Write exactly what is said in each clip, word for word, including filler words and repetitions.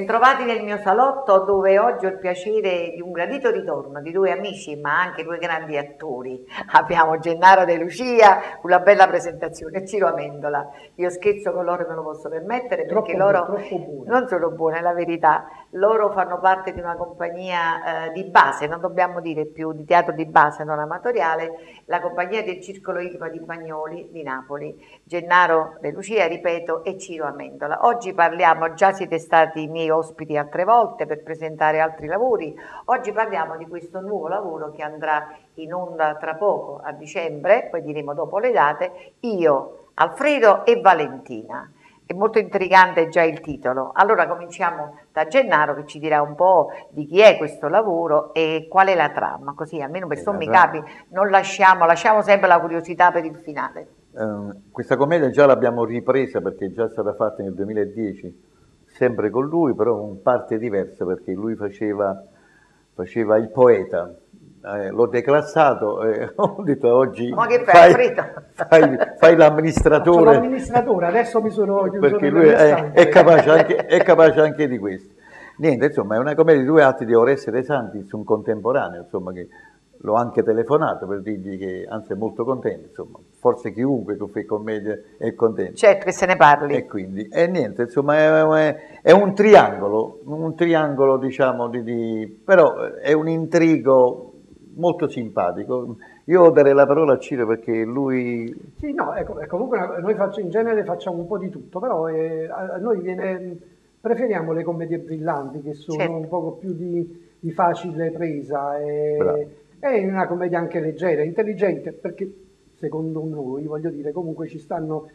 Bentrovati nel mio salotto dove oggi ho il piacere di un gradito ritorno di due amici ma anche due grandi attori. Abbiamo Gennaro De Lucia, una bella presentazione, e Ciro Amendola. Io scherzo con loro e me lo posso permettere perché Troppo loro buono, troppo buono. non sono buone, è la verità. Loro fanno parte di una compagnia eh, di base, non dobbiamo dire più di teatro di base non amatoriale, la compagnia del Circolo Ilva di Bagnoli di Napoli. Gennaro De Lucia, ripeto, e Ciro Amendola. Oggi parliamo, già siete stati miei ospiti altre volte per presentare altri lavori, oggi parliamo di questo nuovo lavoro che andrà in onda tra poco, a dicembre, poi diremo dopo le date, Io, Alfredo e Valentina. È molto intrigante già il titolo. Allora cominciamo da Gennaro che ci dirà un po' di chi è questo lavoro e qual è la trama, così almeno per sommi capi non lasciamo, lasciamo sempre la curiosità per il finale. Uh, questa commedia già l'abbiamo ripresa perché è già stata fatta nel duemiladieci, sempre con lui, però con parte diversa perché lui faceva, faceva il poeta. Eh, l'ho declassato e ho detto oggi Ma che fai, fai, fai, fai l'amministratore. l'amministratore, adesso mi sono perché lui è, è, capace anche, è capace anche di questo. Niente, insomma, è una commedia di due atti di Oreste De Santis, un contemporaneo, insomma, che l'ho anche telefonato per dirgli che, anzi è molto contento, insomma, forse chiunque che fa commedia è contento. Certo che se ne parli. E quindi, e niente, insomma, è, è, è un triangolo, un triangolo, diciamo, di, di, però è un intrigo molto simpatico. Io darei la parola a Ciro perché lui... Sì, no, ecco, comunque noi faccio, in genere facciamo un po' di tutto, però eh, a noi viene, preferiamo le commedie brillanti che sono certo. un po' più di, di facile presa e, è una commedia anche leggera, intelligente, perché secondo noi, voglio dire, comunque ci stanno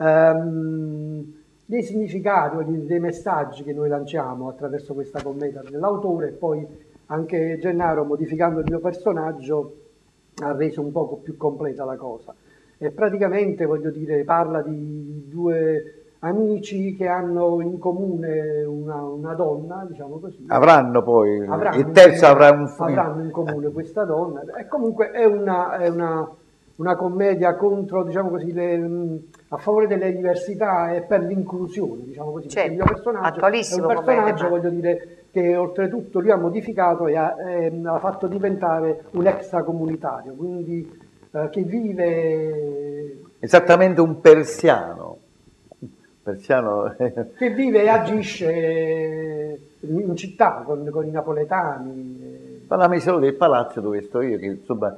um, dei significati, dei messaggi che noi lanciamo attraverso questa commedia dell'autore, e poi anche Gennaro, modificando il mio personaggio, ha reso un poco più completa la cosa. E praticamente, voglio dire, parla di due amici che hanno in comune una, una donna, diciamo così. Avranno poi, avranno il terzo in, avrà un... Avranno in comune questa donna. E comunque è una, è una, una commedia contro, diciamo così, le, a favore delle diversità e per l'inclusione, diciamo così. Certo, il mio personaggio è un personaggio, voglio dire, che oltretutto lui ha modificato e ha, eh, ha fatto diventare un extracomunitario, quindi eh, che vive... Esattamente un persiano. persiano... che vive e agisce in città con, con i napoletani. Parlami solo del palazzo dove sto io, che insomma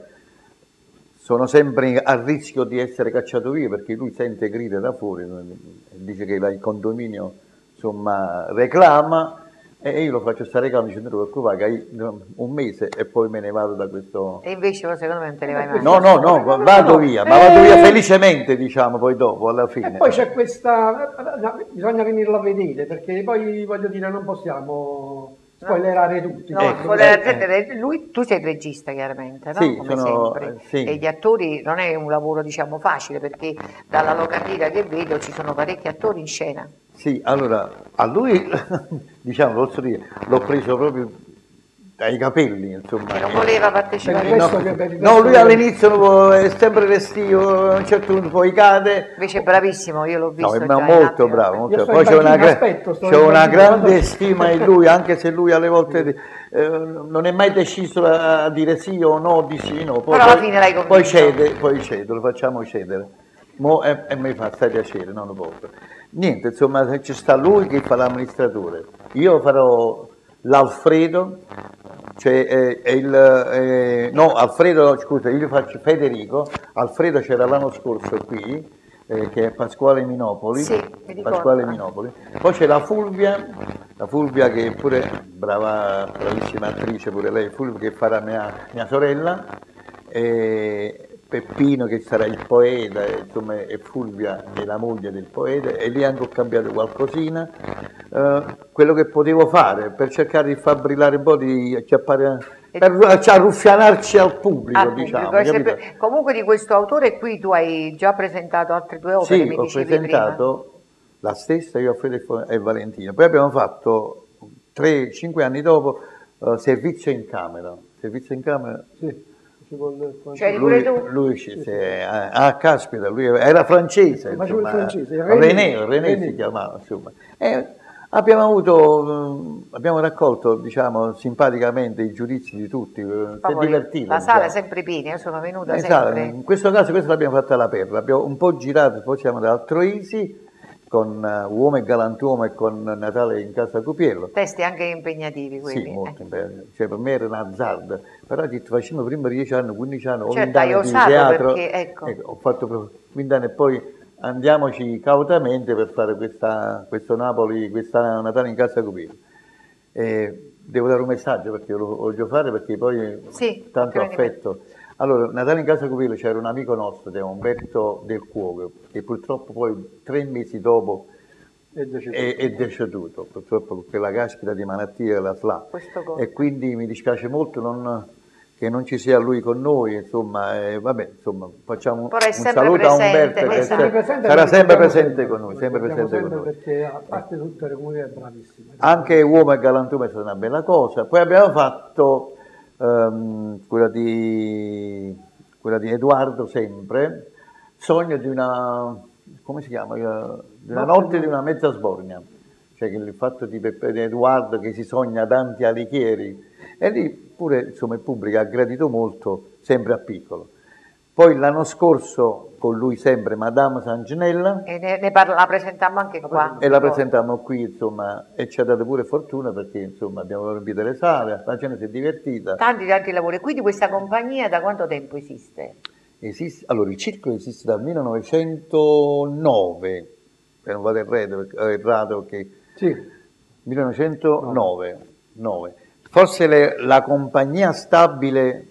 sono sempre a rischio di essere cacciato via perché lui sente grida da fuori, dice che il condominio insomma reclama. E io lo faccio stare calmo dicendo non ti preoccupare, un mese e poi me ne vado da questo... E invece secondo me non te ne vai mai. No, no, no, no vado no, via, no. ma vado via felicemente, diciamo, poi dopo, alla fine. E poi c'è questa... bisogna venirla a vedere, perché poi, voglio dire, non possiamo spoilerare tutti. No, ecco, spoilerare, eh. lui, tu sei il regista chiaramente, no? Sì, come sono, sempre. Sì. E gli attori non è un lavoro, diciamo, facile, perché dalla locandina che vedo ci sono parecchi attori in scena. Sì, allora, a lui, diciamo, posso dire, l'ho preso proprio dai capelli, insomma. Che non voleva partecipare. No, no, lui all'inizio è sempre restio, a un certo punto poi cade. Invece è bravissimo, io l'ho visto. No, è molto bravo, molto. Poi c'è una, aspetto, una grande stima in lui, anche se lui alle volte eh, non è mai deciso a dire sì o no, di sì, no. Poi, Però alla fine l'hai convinto. Poi cede, poi cede, lo facciamo cedere. Mo, e, e mi fa stai piacere, non lo posso. Niente, insomma, ci sta lui che fa l'amministratore. Io farò l'Alfredo, cioè è, è il... È, no, Alfredo, scusa, io faccio Federico. Alfredo c'era l'anno scorso qui, eh, che è Pasquale Minopoli. Sì, mi Pasquale Minopoli. Poi c'è la Fulvia, la Fulvia che è pure brava, bravissima attrice, pure lei, Fulvia, che farà mia, mia sorella. E, Peppino che sarà il poeta, insomma, e Fulvia è la moglie del poeta, e lì anche ho cambiato qualcosina, uh, quello che potevo fare per cercare di far brillare un po', di acchiappare, per arruffianarci al pubblico, al diciamo. Pubblico. Sempre... Comunque di questo autore qui tu hai già presentato altre due opere, sì, mi ho presentato prima. la stessa, io, Alfredo e Valentina, poi abbiamo fatto tre cinque anni dopo uh, Servizio in Camera, Servizio in Camera, sì. Cioè, lui, lui sì, sì. Ah, caspita, lui era francese, insomma, francese René, René, René si chiamava, insomma. E Abbiamo avuto, abbiamo raccolto, diciamo, simpaticamente i giudizi di tutti, si è divertito. La sala è diciamo. sempre piena, io sono venuta Esatto, sempre. in questo caso questa l'abbiamo fatta alla Perla, abbiamo un po' girato, poi siamo da Altroisi, con uh, Uomo e Galantuomo e con Natale in casa Cupiello. Testi anche impegnativi quelli. Sì, molto eh. impegnativi. Cioè, per me era un azzardo, però detto, facciamo prima dieci anni, quindici anni, ho Certo, venti hai anni di osato teatro, perché, ecco. ecco, ho fatto proprio venti anni e poi andiamoci cautamente per fare questa, questo Napoli, questa Natale in casa Cupiello. E devo dare un messaggio perché lo voglio fare perché poi Sì, tanto prima di me. affetto. Allora, Natale in casa Cupiello c'era un amico nostro, Umberto Del Cuoco, che purtroppo poi tre mesi dopo È deceduto. è, è deceduto, purtroppo con quella caspita di malattia la S L A. Questo conto. E quindi mi dispiace molto non, che non ci sia lui con noi, insomma, eh, vabbè, insomma, facciamo Però è un sempre saluto a presente, Umberto che esatto. è Sempre sempre- presente, sarà lo sempre ricordiamo presente con noi, lo sempre ricordiamo presente con noi. perché a parte tutte le comunità è bravissimo. Anche Uomo e Galantuomo è stata una bella cosa. Poi abbiamo fatto ehm, quella, di, quella di Edoardo sempre, Sogno di una, come si chiama? Eh, Di una notte di una mezza sbornia. Cioè che il fatto di, Peppe, di Edoardo che si sogna Dante Alighieri. E lì pure insomma, il pubblico ha gradito molto, sempre a piccolo. Poi l'anno scorso con lui sempre Madame Sanginella. E ne, ne parla, la presentammo anche qua. E la presentammo qui, insomma, e ci ha dato pure fortuna perché, insomma, abbiamo riempito le sale, la gente si è divertita. Tanti tanti lavori. Quindi questa compagnia da quanto tempo esiste? Esiste, allora, il circolo esiste dal millenovecentonove, se non vado errato, errato perché Sì. millenovecentonove, nove. Forse le- la compagnia stabile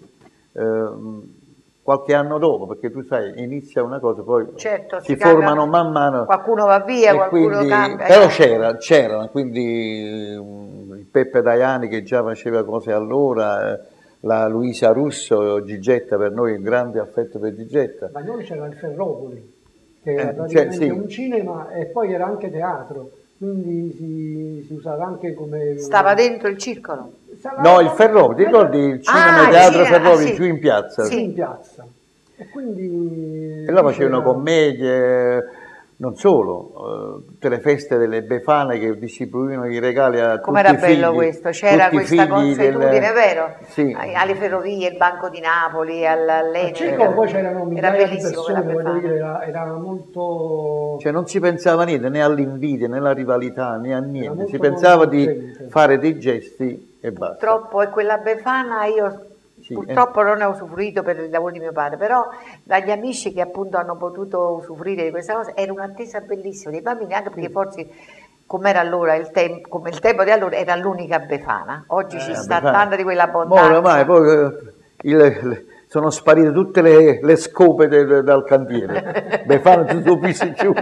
ehm, qualche anno dopo, perché tu sai, inizia una cosa, poi Certo, si si cambia- formano man mano. Qualcuno va via, E qualcuno quindi- cambia. Però eh. c'era, c'erano, quindi um, il Peppe Daiani che già faceva cose allora, eh, la Luisa Russo, Gigetta, per noi un grande affetto per Gigetta. Ma noi c'era il Ferropoli, che Eh, era cioè, praticamente sì. un cinema e poi era anche teatro, quindi si, si usava anche come... Stava dentro il circolo. Stava- No, il Ferrovi, ti ricordi il cinema Ah, e teatro il cinema, Ferrovi ah, sì. giù in piazza? Sì. in piazza. E quindi... E là facevano c'era- commedie, non solo, eh, tutte le feste delle Befane che distribuivano i regali a tutti Com'era i figli. bello questo, c'era tutti i questa figli consuetudine, del- è vero? Sì. Ai- Alle ferrovie, il Banco di Napoli, al- Al all'Enel. circolo poi c'erano Era migliaia di bellissimo persone, quella voglio Befana. dire, era, era molto... Cioè non si pensava niente, né all'invidia, né alla rivalità, né a niente, molto si pensava di coinvolgente. fare dei gesti e basta. Purtroppo, e quella Befana io Sì, purtroppo non ne ho usufruito per il lavoro di mio padre, però dagli amici che appunto hanno potuto usufruire di questa cosa era un'attesa bellissima dei bambini, anche perché forse come era allora il tempo, come il tempo di allora era l'unica Befana. Oggi ci Eh, sta Befana. tanta di quella Mo abbondanza. ormai poi eh, il- le- sono sparite tutte le, le scope de- dal cantiere, Befana tutto piso giù.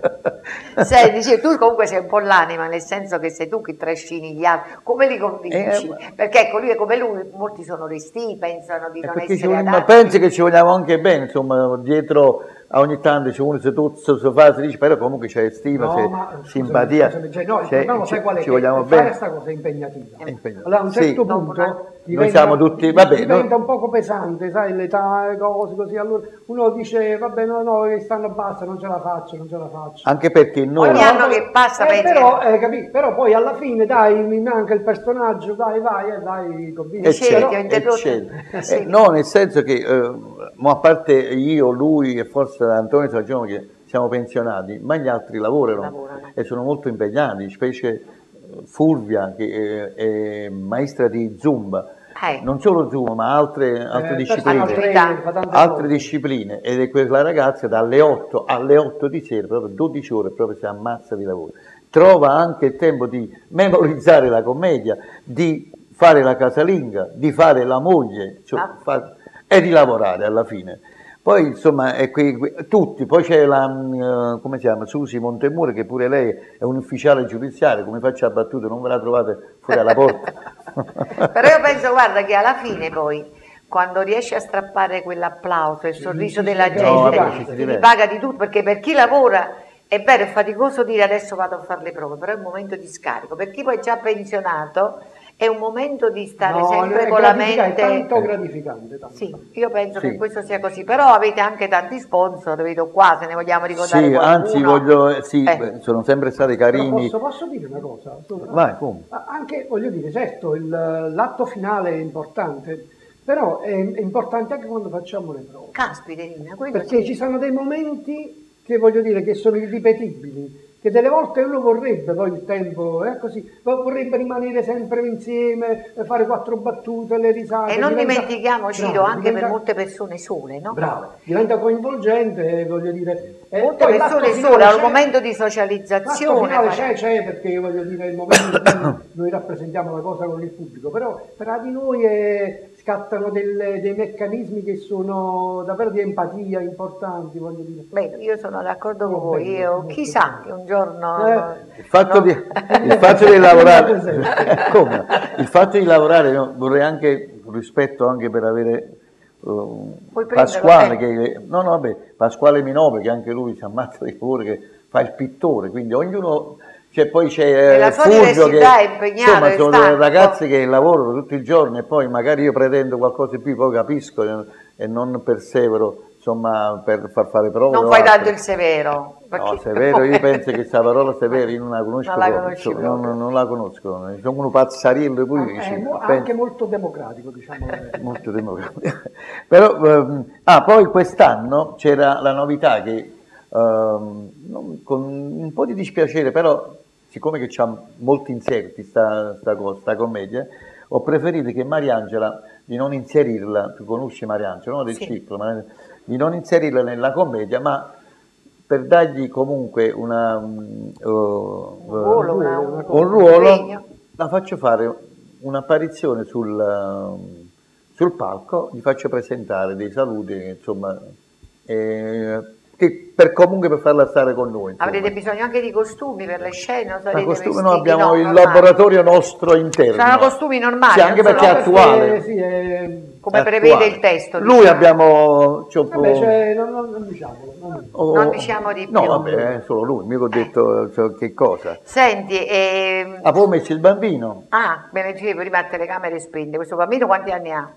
Senti, sì, tu comunque sei un po' l'anima, nel senso che sei tu che trascini gli altri, come li convinci? Eh, perché ecco, lui è come lui, molti sono resti, pensano di E non perché ci essere vogliamo- adatti. pensi che ci vogliamo anche bene, insomma, dietro a ogni tanto c'è uno si tozza, si fa, si dice, però comunque c'è stima, No, c'è ma, scusami, simpatia, scusami, cioè, no, il c'è- problema ci, sai qual è? ci Che vogliamo fare bene. questa cosa è impegnativa. È impegnativa. Allora a un Sì. certo Dopo punto una- diventa, siamo tutti- vabbè, diventa noi- un poco pesante, sai, l'età, le cose così, allora uno dice vabbè no, no, che stanno basta, non ce la faccio, non ce la faccio. Anche perché noi... Ogni anno che passa, eh, pensi- però, eh, capì? Però poi alla fine dai, mi manca il personaggio, dai, vai, eh, dai, convinci. E Dicevi, c'è, ti ho e interrotto. c'è. Sì. Eh, no, nel senso che, eh, mo a parte io, lui e forse Antonio Saggiano che siamo pensionati, ma gli altri lavorano, Lavorano. e sono molto impegnati, specie eh, Fulvia che è, è maestra di Zumba, Eh. non solo Zumba ma altre, altre Eh, discipline. altre- Attività. fa tante altre cose. discipline ed è quella ragazza dalle otto alle otto di sera, proprio dodici ore, proprio si ammazza di lavoro. Trova anche il tempo di memorizzare la commedia, di fare la casalinga, di fare la moglie cioè, Ah. fa- e di lavorare alla fine. Poi insomma è qui, qui- tutti, poi c'è la, mm, come si chiama, Susi Montemure che pure lei è un ufficiale giudiziario, come faccio a battute, non ve la trovate fuori alla porta. Però io penso, guarda, che alla fine poi, quando riesci a strappare quell'applauso, il sorriso della No, gente, vabbè, ci si ti diverte. ripaga di tutto, perché per chi lavora è vero, è faticoso dire adesso vado a fare le prove, però è un momento di scarico. Per chi poi è già pensionato, È un momento di stare no, sempre è con la gratificante, mente... È tanto gratificante. Tanto. Sì, io penso Sì. che questo sia così, però avete anche tanti sponsor, vedo qua, se ne vogliamo ricordare Sì, qualcuno. anzi voglio, sì, Eh. sono sempre stati Però carini. posso, posso dire una cosa? Vai, come? Anche, voglio dire, certo, il- l'atto finale è importante, però è, è importante anche quando facciamo le prove. Caspita, Nina, quello Perché sì. ci sono dei momenti che voglio dire che sono irripetibili, che delle volte uno vorrebbe, poi il tempo è così, vorrebbe rimanere sempre insieme, fare quattro battute, le risate. E non diventa- dimentichiamo, Ciro, Bravo, anche diventa- per molte persone sole, no? Bravo, diventa coinvolgente, voglio dire. E Molte poi l'atto persone finale sole, è un c'è- momento di L'atto socializzazione. finale fare- c'è, c'è perché voglio dire è il momento in cui noi rappresentiamo la cosa con il pubblico, però tra di noi è- scattano delle- dei meccanismi che sono davvero di empatia importanti, voglio dire. Beh, io sono d'accordo con Molto voi, bello, io molto chissà bello. che un giorno... Eh, Il fatto, no? di, il fatto di lavorare, come? Il fatto di lavorare, no, vorrei anche rispetto anche per avere uh, Puoi prenderlo, Pasquale, eh. che, no, no, vabbè, Pasquale Minove, che anche lui si ammazza di lavoro, che fa il pittore, quindi ognuno, cioè, poi c'è Nella eh, sua Fulvio che, diversità è impegnato, insomma, è sono delle stanco. ragazze che lavorano tutti i giorni e poi magari io pretendo qualcosa di più, poi capisco e, e non persevero, insomma, per far fare prove. Non o fai altro. tanto il severo. No, perché- severo, io penso che questa parola severo io non la conosco Non la proprio, conosci insomma, proprio. non, non la conosco, sono uno pazzariello pure È vicino, mo- penso. anche molto democratico, diciamo. la verità. Molto democratico. Però, ehm, ah, poi quest'anno c'era la novità che, ehm, non- con un po' di dispiacere, però siccome che c'ha molti inserti sta, sta, cosa, sta commedia, ho preferito che Mariangela, di non inserirla, tu conosci Mariangela, no? Del Sì. ciclo, ma- di non inserirla nella commedia, ma per dargli comunque una, um, uh, Un ruolo, una- un- un ruolo, impegno. la faccio fare un'apparizione sul, um, sul palco, gli faccio presentare dei saluti, insomma, eh, che per comunque per farla stare con noi. insomma. Avrete bisogno anche di costumi per le scene? O Ma sarete costume, vestiti? noi abbiamo No, il normali? laboratorio nostro interno. Saranno costumi normali, Sì, anche non perché è sono- attuale. Eh, sì, è- Come È prevede attuale. il testo. Lui diciamo. abbiamo... c'è un po'- Vabbè, cioè, non, non, non diciamolo. non- oh, Non diciamo di No, più. vabbè, è solo lui, mica ho detto cioè, che cosa. Senti, ehm, Ah, poi ho messo il bambino. ah, me ne dicevo prima a telecamere spente. Questo bambino quanti anni ha?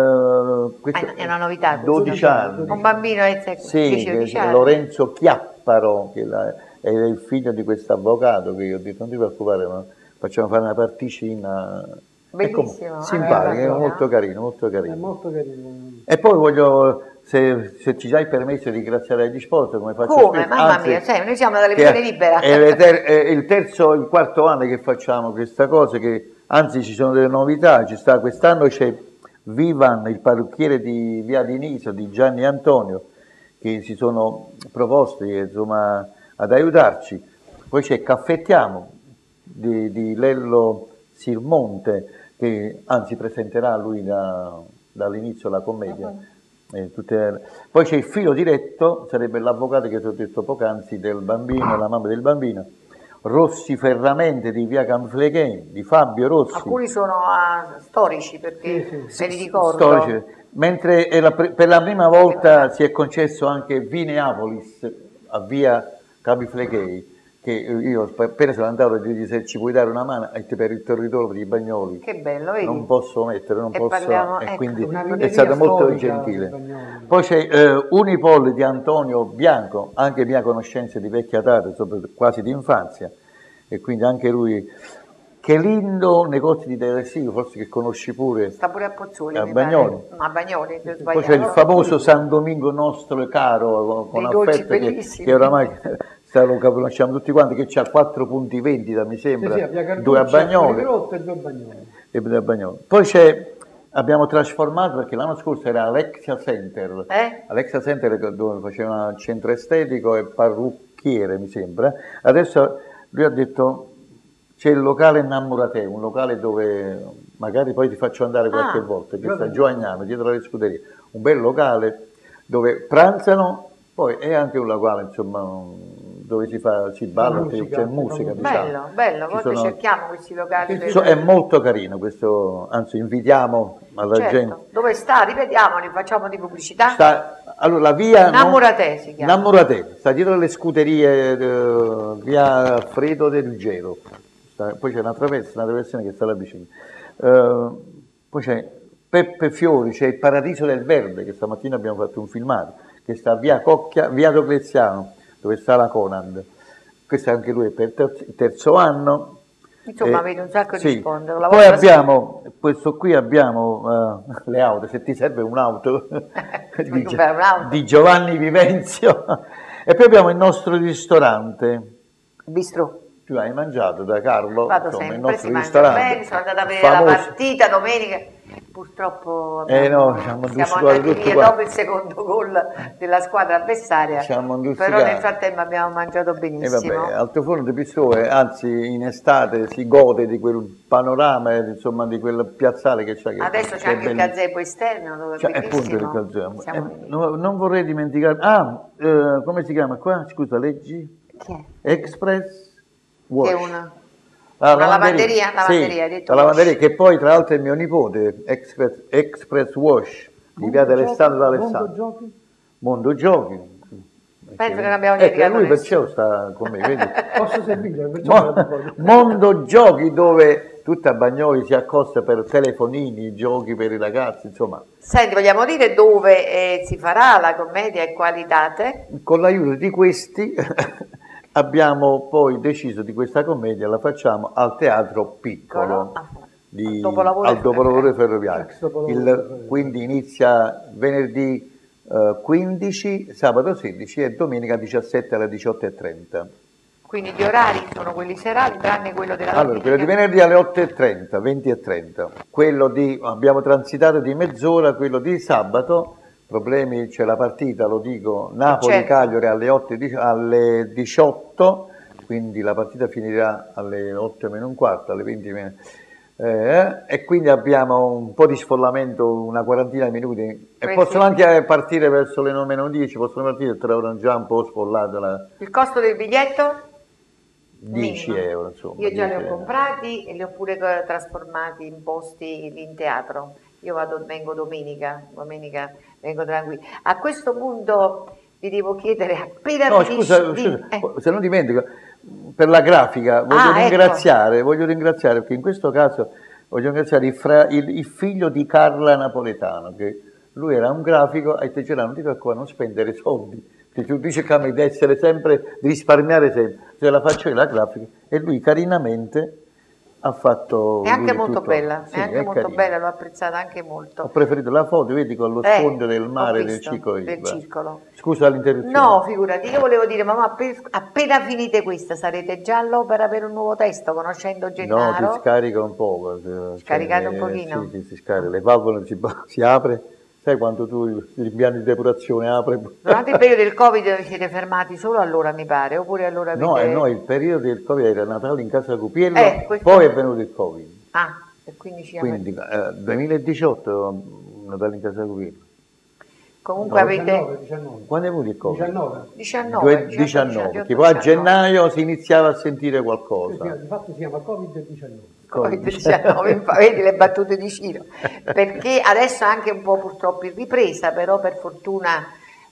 Eh, questo- Ah, è una novità questa. dodici anni. Un bambino è Sì, dieci che dodici è anni. Lorenzo Chiapparo, che la- è il figlio di questo avvocato che io ho detto non ti preoccupare, ma facciamo fare una particina. Bellissimo, Ecco, simpatico, eh, è molto carino, molto È carino. molto carino. E poi voglio, se, se ci dai permesso di ringraziare gli sponsor, come faccio Come? spesso, Mamma anzi, mia, sai, noi siamo una che televisione libera. È, le ter- è il terzo, il quarto anno che facciamo questa cosa, che anzi ci sono delle novità, ci sta, quest'anno c'è Vivan, il parrucchiere di Via di Niso, di Gianni Antonio, che si sono proposti insomma, ad aiutarci. Poi c'è Caffettiamo di, di Lello Sirmonte, che anzi presenterà lui da- dall'inizio la commedia. Eh, tutte- Poi c'è il filo diretto, sarebbe l'avvocato che ti ho detto poc'anzi del bambino, la mamma del bambino, Rossi Ferramente di Via Canfleghen, di Fabio Rossi. Alcuni sono ah, storici perché Sì, se li ricordo. Storici. Mentre è la pre- per la prima volta si è concesso anche Vineapolis a Via Capifleghei, che io appena sono andato a dirgli se ci puoi dare una mano e per il territorio per i Bagnoli. Che bello, vedi? Non posso mettere, non E posso, parliamo- e ecco, quindi una è libreria stato molto storica gentile. di Bagnoli. Poi c'è eh, Unipol di Antonio Bianco, anche mia conoscenza di vecchia data, soprattutto quasi di infanzia, e quindi anche lui. Che lindo negozio di detersivi, forse che conosci pure. Sta pure a Pozzuoli. A mi Bagnoli. pare. A Bagnoli, se ho Poi c'è il sbagliato. famoso San Domingo nostro caro, con Dei dolci affetto, che, bellissimi. che oramai sa, lo conosciamo tutti quanti, che ha quattro punti vendita, mi Sì, sembra, sì, a Via due a Carducci, a Bagnoli. Poligrotto e due a Bagnoli. e due a Bagnoli. Poi c'è, abbiamo trasformato, perché l'anno scorso era Alexia Center, Eh? Alexia Center dove faceva un centro estetico e parrucchiere, mi sembra. Adesso lui ha detto c'è il locale Innamorate, un locale dove magari poi ti faccio andare qualche Ah, volta, che va sta bene. giù a Agnano, dietro alle scuderie. Un bel locale dove pranzano, poi è anche un locale insomma dove si fa, si balla, musica, c'è si musica, fa diciamo. Bello, bello, a Ci volte sono- cerchiamo questi locali. per- So- è molto carino questo, anzi invitiamo alla Certo. gente. Dove sta? Ripetiamoli, facciamo di pubblicità. Sta, allora, la via Innamorate si chiama. Innamorate, sta dietro le scuderie, eh, via Alfredo De Ruggero. Sta- poi c'è una traversa, una traversione che sta là vicino. eh, poi c'è Peppe Fiori, c'è il Paradiso del Verde, che stamattina abbiamo fatto un filmato, che sta a via Cocchia, via Diocleziano, dove sta la Conad. Questo anche lui è per il terzo anno. Insomma, eh, avete un sacco di sì. sponde. Poi abbiamo, questo qui abbiamo uh, le auto, se ti serve un'auto di, di Giovanni Vivenzio. E poi abbiamo il nostro ristorante. Bistro. Tu hai mangiato da Carlo? Vado insomma, sempre, il nostro si ristorante. Bene, sono andata a vedere famoso. La partita domenica. Purtroppo abbiamo, eh no, siamo, siamo andati via qua. dopo il secondo gol della squadra avversaria, però nel frattempo abbiamo mangiato benissimo. E vabbè, Altoforno di Pistoia, anzi in estate si gode di quel panorama, insomma di quel piazzale che c'è. Adesso c'è anche il gazebo esterno dove è appunto il gazebo. Eh, no, non vorrei dimenticare, ah, eh, come si chiama qua? Scusa, leggi? Chi è? Express Wash. Che è una... La una lavanderia, lavanderia, lavanderia, sì, la lavanderia che poi tra l'altro è mio nipote, Express, Express Wash, di via d'Alessandro d'Alessandro. Mondo Giochi? Mondo Giochi. Penso che non abbiamo dimenticato eh, lui perciò sta con me, vedi? Posso servire? Mo, Mondo Giochi, dove tutta Bagnoli si accosta per telefonini, giochi per i ragazzi, insomma. Senti, vogliamo dire dove eh, si farà la commedia e quali date? Con l'aiuto di questi abbiamo poi deciso di questa commedia, la facciamo al Teatro Piccolo, ah, di, dopolavoro al dopolavoro ferroviario. Il, quindi inizia venerdì eh, quindici, sabato sedici e domenica diciassette alle diciotto e trenta. Quindi gli orari sono quelli serali, tranne quello della Allora, domenica. quello di venerdì alle otto e trenta, venti e trenta. Quello di, abbiamo transitato di mezz'ora, quello di sabato, problemi, c'è la partita, lo dico, Napoli-Cagliari alle, otto, alle diciotto, quindi la partita finirà alle otto meno un quarto, alle venti meno... Eh, e quindi abbiamo un po' di sfollamento, una quarantina di minuti, e Questi. possono anche partire verso le nove meno dieci, possono partire, trovano già un po' sfollato. La... Il costo del biglietto? dieci euro, insomma. Io già li ho comprati e li ho pure trasformati in posti in teatro. Io vado, vengo domenica, domenica vengo tranquillo. A questo punto vi devo chiedere appena no, scusa, di... scusa eh. se non dimentico, per la grafica voglio ah, ringraziare, ecco. voglio ringraziare perché in questo caso voglio ringraziare il, fra, il, il figlio di Carla Napoletano, che lui era un grafico e te non dico qua non spendere soldi, che tu dici che di essere sempre, di risparmiare sempre, cioè la faccio io la grafica e lui carinamente ha fatto... È anche molto tutto. bella, Sì, è anche è molto carino. bella, l'ho apprezzata anche molto. Ho preferito la foto, vedi, con lo sfondo eh, del mare del circolo. del circolo. Scusa l'interruzione. No, figurati, io volevo dire, mamma, appena finite questa sarete già all'opera per un nuovo testo, conoscendo Gennaro? No, si scarica un po'. Scaricate cioè, un pochino? Sì, sì, si scarica, le valvole si, si apre. Sai quando tu l'impianto di depurazione apre? Durante il periodo del Covid vi siete fermati solo allora, mi pare, oppure allora avete... No, eh, no, il periodo del Covid era Natale in casa Cupiello, eh, questo... poi è venuto il Covid. Ah, e quindi ci Quindi eh, duemiladiciotto Natale in casa Cupiello. Comunque no, avete... diciannove, diciannove. Quando è venuto il Covid? diciannove. diciannove, diciannove, perché poi a gennaio si iniziava a sentire qualcosa. Di fatto si chiama Covid diciannove. Covid diciannove, vedi le battute di Ciro, perché adesso anche un po' purtroppo in ripresa, però per fortuna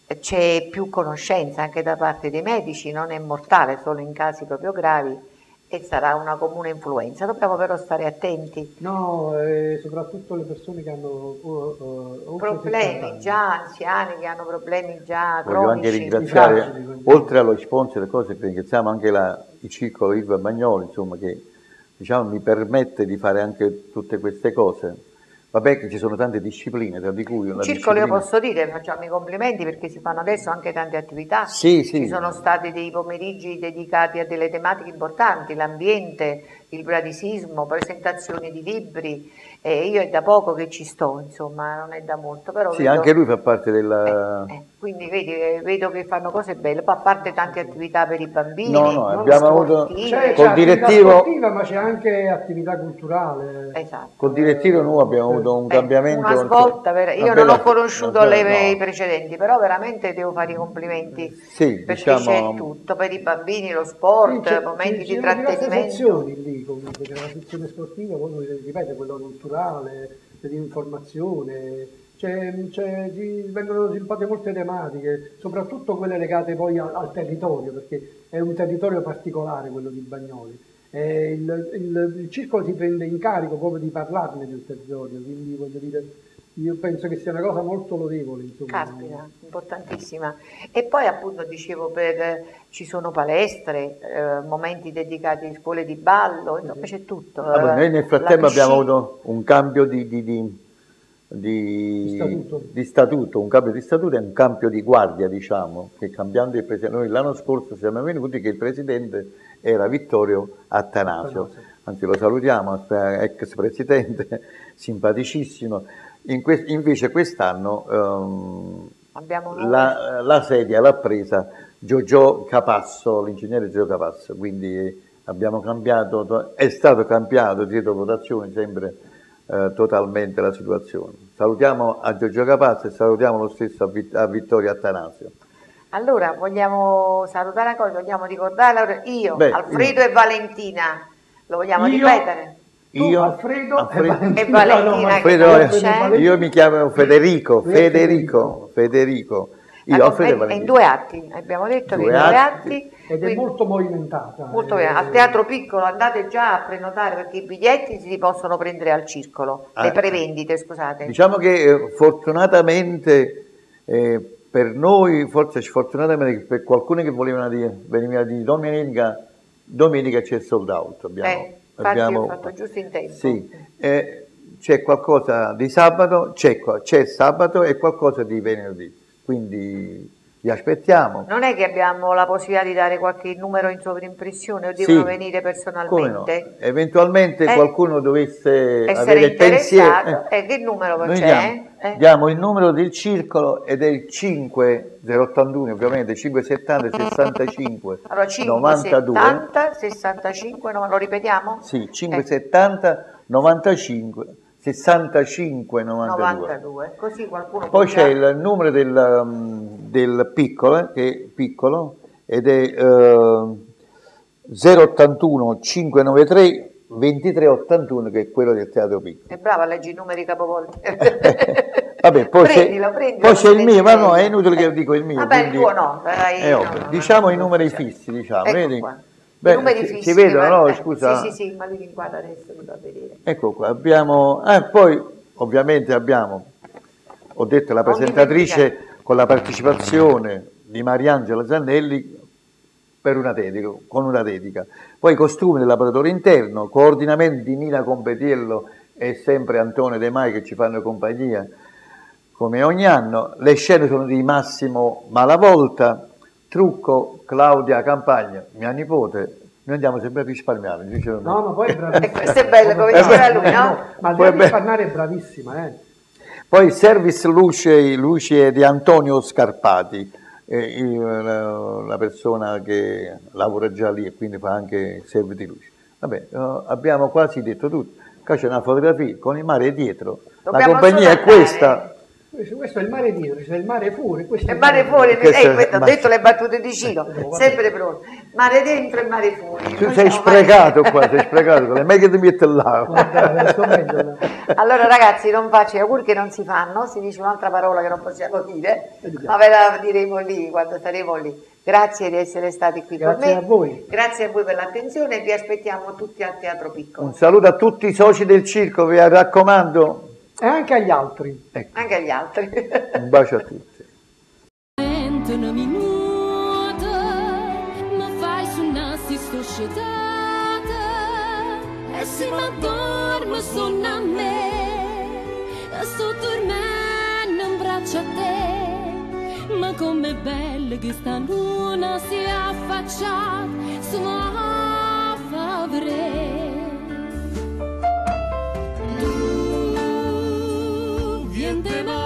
c'è più conoscenza anche da parte dei medici, non è mortale solo in casi proprio gravi e sarà una comune influenza, dobbiamo però stare attenti. No, eh, soprattutto le persone che hanno uh, uh, problemi già, anziani che hanno problemi già Voglio cronici. anche ringraziare, oltre allo sponsor e cose, ringraziamo anche la, il circolo Ilva Bagnoli, insomma, che diciamo, mi permette di fare anche tutte queste cose. Vabbè che ci sono tante discipline, tra di cui il circolo, io posso dire, facciamo i complimenti perché si fanno adesso anche tante attività. Sì, sì. Ci sono stati dei pomeriggi dedicati a delle tematiche importanti, l'ambiente, il bradisismo, presentazioni di libri. Eh, io è da poco che ci sto, insomma, non è da molto. Però sì, vedo... anche lui fa parte della... Eh, eh, quindi vedi, eh, vedo che fanno cose belle, poi a parte tante attività per i bambini. No, no, abbiamo avuto... C'è, col c'è direttivo... sportiva, ma c'è anche attività culturale. Esatto. Col direttivo noi abbiamo avuto un eh, cambiamento... Una svolta, vera... io bella... non ho conosciuto bella... le, no. i precedenti, però veramente devo fare i complimenti. Sì, perché diciamo... c'è tutto, per i bambini, lo sport, sì, momenti ci, di trattenimento. Ci sezioni lì comunque, c'è una sezione sportiva, poi ripeto, quella culturale, di informazione, c'è, c'è, vengono sviluppate molte tematiche, soprattutto quelle legate poi al, al territorio, perché è un territorio particolare quello di Bagnoli, è Eh, il, il, il circolo si prende in carico proprio di parlarne del territorio, quindi voglio dire, io penso che sia una cosa molto lodevole, insomma. Caspita, importantissima. E poi appunto dicevo, per, ci sono palestre, eh, momenti dedicati a scuole di ballo, insomma c'è tutto. Ah, noi nel frattempo abbiamo avuto un cambio di, di, di, di, di, statuto. di statuto, un cambio di statuto e un cambio di guardia, diciamo, che cambiando il presidente, noi l'anno scorso siamo venuti che il presidente era Vittorio Attanasio, Attanasio. Anzi lo salutiamo, ex presidente, simpaticissimo. In que invece quest'anno um, la, la sedia l'ha presa Giorgio Capasso, l'ingegnere Giorgio Capasso, quindi abbiamo cambiato, è stato cambiato dietro votazioni sempre eh, totalmente la situazione. Salutiamo a Giorgio Capasso e salutiamo lo stesso a, Vit a Vittorio Attanasio. Allora, vogliamo salutare ancora, vogliamo ricordare io, Beh, Alfredo io. e Valentina, lo vogliamo io, ripetere? Io, Alfredo, Alfredo e Valentina, e Valentina Alfredo, Alfredo, io mi chiamo Federico, Federico, Federico. Io, Alfredo, è in due atti, abbiamo detto due che in due atti. atti ed è molto movimentata. Molto bene, al Teatro Piccolo andate già a prenotare perché i biglietti si possono prendere al circolo, le prevendite, scusate. Diciamo che eh, fortunatamente eh, per noi, forse sfortunatamente per qualcuno che volevano venire di domenica, domenica c'è il sold out. Abbiamo, eh. Infatti abbiamo, ho fatto giusto in tempo. Sì, eh, c'è qualcosa di sabato, c'è sabato e qualcosa di venerdì, quindi vi aspettiamo. Non è che abbiamo la possibilità di dare qualche numero in sovrimpressione o devono sì, venire personalmente? No? Eventualmente eh, qualcuno dovesse essere avere il pensiero. Eh, che numero c'è? Diamo, eh? diamo il numero del circolo ed è il cinque zero ottantuno, ovviamente cinque settanta sessantacinque allora, cinque settanta sessantacinque, no, lo ripetiamo? Sì, cinque settanta novantacinque sessantacinque novantadue. novantadue. Così qualcuno Poi c'è il numero del, um, del piccolo, che è piccolo, ed è uh, zero ottantuno cinquecentonovantatré ventitré ottantuno, che è quello del Teatro Piccolo. È brava a leggere i numeri capovolte. Vabbè, poi c'è il mio, ma no, è inutile che dico il mio. Vabbè, il tuo no. Dai, no, no diciamo no, i numeri fissi, diciamo. Ecco vedi? Qua. Beh, numeri si, fissi, si vedono, no? Eh, Scusa. Sì, sì, sì, ma lui mi guarda adesso, mi fa vedere. Ecco qua, abbiamo... Eh, poi, ovviamente abbiamo, ho detto, la presentatrice con la partecipazione di Mariangela Zannelli per una dedica, con una dedica. Poi i costumi del laboratorio interno, coordinamento di Nina Competiello e sempre Antonio De Mai che ci fanno compagnia, come ogni anno. Le scene sono di Massimo Malavolta, trucco Claudia Campagna, mia nipote. Noi andiamo sempre a risparmiare. No, ma poi è bravissima. Questo è bello, come diceva lui, no? Ma lei a risparmiare è bravissima, eh. Poi service luce, luce di Antonio Scarpati, eh, la, la persona che lavora già lì e quindi fa anche service di luce. Vabbè, uh, abbiamo quasi detto tutto. Qua c'è una fotografia con il mare dietro. Dobbiamo la compagnia è questa. Questo è il mare dietro, c'è il mare fuori. Questo è il mare fuori, eh, questo, ho detto le battute di Ciro, sempre pronto. Mare dentro e mare fuori. Tu sei sprecato qua, sei sprecato, è meglio che ti metti là. Allora ragazzi, non faccio gli auguri che non si fanno, si dice un'altra parola che non possiamo dire, ma ve la diremo lì, quando saremo lì. Grazie di essere stati qui Grazie con me. A voi. Grazie a voi per l'attenzione e vi aspettiamo tutti al Teatro Piccolo. Un saluto a tutti i soci del circo, vi raccomando. E anche agli altri. Ecco. Anche agli altri. Un bacio a tutti. Una minuto, ma fai su nasi sto scietata e si ma dormo sonna a me e sto dormendo in braccio a te, ma com'è bella che sta luna si è affacciata sulla favre. Tu vieni